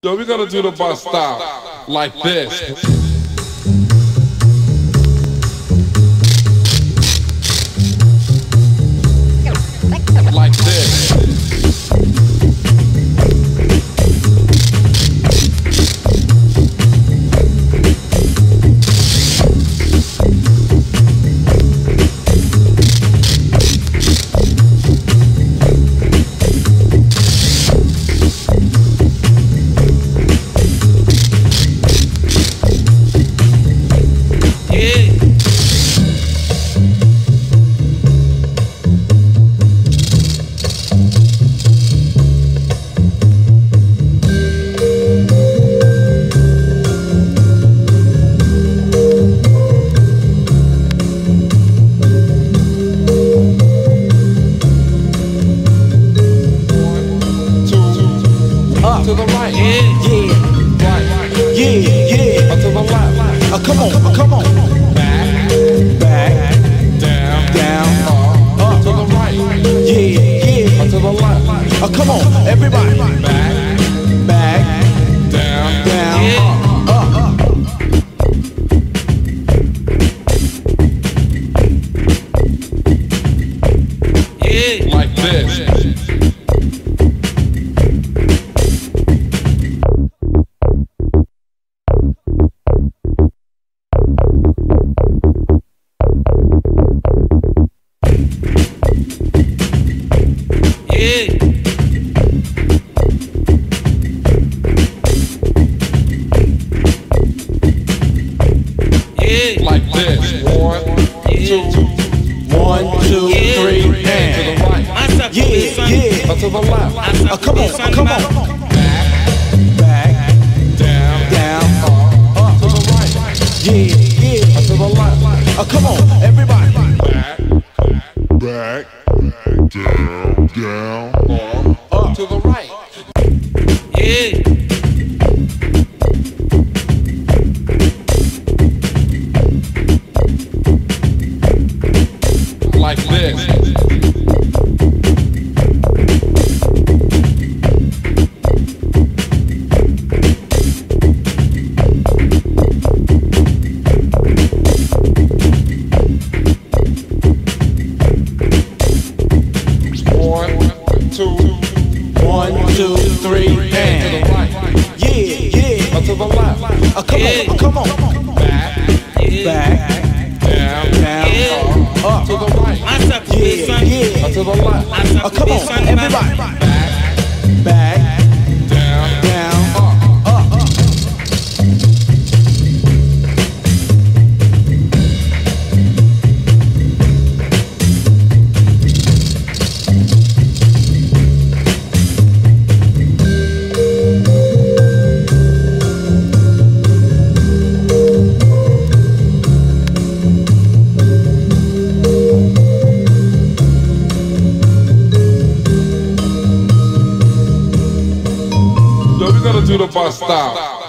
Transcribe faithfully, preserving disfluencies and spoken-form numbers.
Yo, we gotta do the bus stop like this. Like this. To the right, yeah, yeah, right, yeah, yeah, to the left, uh, come on, uh, come on, back, back, down, down, up, up, to the right, yeah, yeah, uh, to the left, uh, come on, everybody, back, back, down, down, up, up, yeah, like this. Like this. One, two, one, two, three, and to the right. Yeah, yeah. Uh, to the left. Uh, come on, uh, come on. Back, back, down, down, up, up, to the right. Yeah, yeah. Uh, to the left. Uh, come on, everybody. Back, back, down, down, up, up, to the right. Yeah. Like this. One, two, one, two, three, and to the right. Yeah, yeah. Uh, to the left. Uh, come yeah. on, uh, come on. Back, back, down, down, up, up, to the right. Yeah, yeah. Uh, to the left. Uh, come on, everybody. Back, back, down, down, up, up, up. So we gotta do the bus stop.